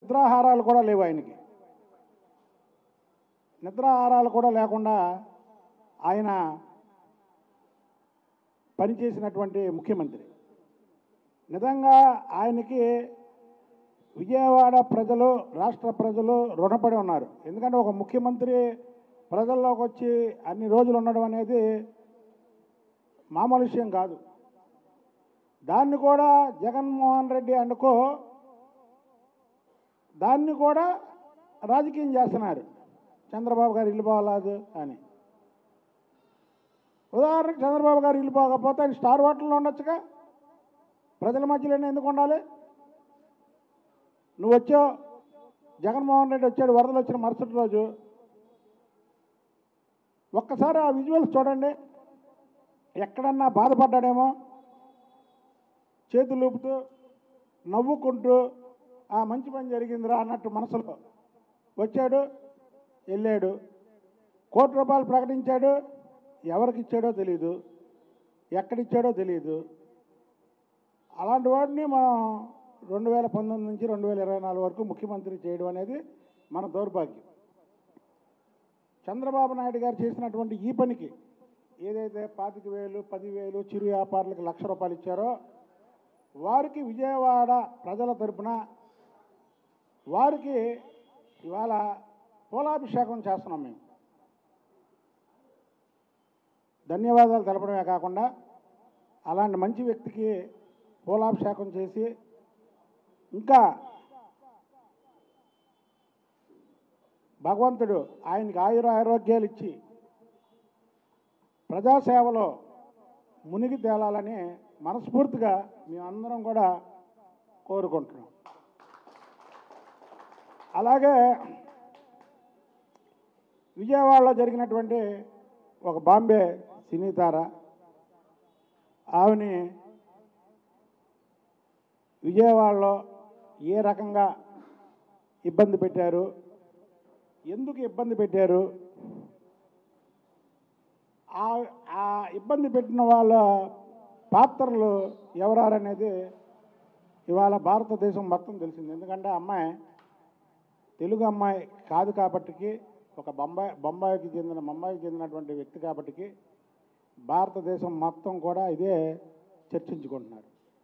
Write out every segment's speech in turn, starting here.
నిద్రాహారాలు కూడా లేవు ఆయనకి. నిద్రాహారాలు కూడా లేకుండా ఆయన పనిచేసినటువంటి ముఖ్యమంత్రి. నిజంగా ఆయనకి విజయవాడ ప్రజలు, రాష్ట్ర ప్రజలు రుణపడి ఉన్నారు. ఎందుకంటే ఒక ముఖ్యమంత్రి ప్రజల్లోకి వచ్చి అన్ని రోజులు ఉండడం అనేది మామూలు విషయం కాదు. దాన్ని కూడా జగన్మోహన్ రెడ్డి అనుకో దాన్ని కూడా రాజకీయం చేస్తున్నారు. చంద్రబాబు గారు ఇల్లు పోలేదు అని. ఉదాహరణకు చంద్రబాబు గారు ఇల్లు పోకపోతే ఆయన స్టార్ హోటల్లో ఉండొచ్చుగా. ప్రజల మధ్యలోనే ఎందుకు ఉండాలి? నువ్వు వచ్చావు, జగన్మోహన్ రెడ్డి వచ్చాడు వరదలు వచ్చిన మరుసటి రోజు. ఒక్కసారి ఆ విజువల్స్ చూడండి. ఎక్కడన్నా బాధపడ్డాడేమో, చేతులు ఊపుతూ నవ్వుకుంటూ ఆ మంచి పని జరిగిందిరా అన్నట్టు మనసులో వచ్చాడు, వెళ్ళాడు. ₹1 ప్రకటించాడు. ఎవరికి ఇచ్చాడో తెలియదు, ఎక్కడిచ్చాడో తెలియదు. అలాంటి వాడిని మనం 2019 నుంచి 2024 వరకు ముఖ్యమంత్రి చేయడం అనేది మన దౌర్భాగ్యం. చంద్రబాబు నాయుడు గారు చేసినటువంటి ఈ పనికి ఏదైతే 25,000, 10,000 చిరు వ్యాపారులకు ₹1,00,000 ఇచ్చారో వారికి విజయవాడ ప్రజల తరపున వారికి ఇవాళ పూలాభిషేకం చేస్తున్నాం. మేము ధన్యవాదాలు తెలపడమే కాకుండా అలాంటి మంచి వ్యక్తికి పూలాభిషేకం చేసి ఇంకా భగవంతుడు ఆయనకి ఆరోగ్యాలు ఇచ్చి ప్రజాసేవలో మునిగి తేలాలని మనస్ఫూర్తిగా మేమందరం కూడా కోరుకుంటున్నాం. అలాగే విజయవాడలో జరిగినటువంటి ఒక బాంబే సినీ తార, ఆమెని విజయవాడలో ఏ రకంగా ఇబ్బంది పెట్టారు, ఎందుకు ఇబ్బంది పెట్టారు, ఆ ఇబ్బంది పెట్టిన వాళ్ళ పాత్రలు ఎవరనేది ఇవాళ భారతదేశం మొత్తం తెలిసింది. ఎందుకంటే అమ్మాయి తెలుగు అమ్మాయి కాదు కాబట్టికి, ఒక ముంబైకి చెందినటువంటి వ్యక్తి కాబట్టికి భారతదేశం మొత్తం కూడా ఇదే చర్చించుకుంటున్నారు.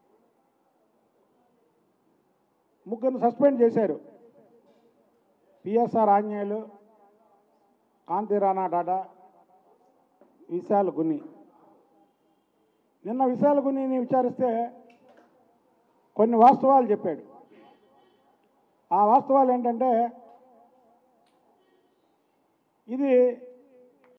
ముగ్గురు సస్పెండ్ చేశారు. పిఎస్ఆర్ ఆంజనేయులు, కాంతి రాణా టాటా, విశాల్ గుని. నిన్న విశాల్ గునిని విచారిస్తే కొన్ని వాస్తవాలు చెప్పాడు. ఆ వాస్తవాలు ఏంటంటే ఇది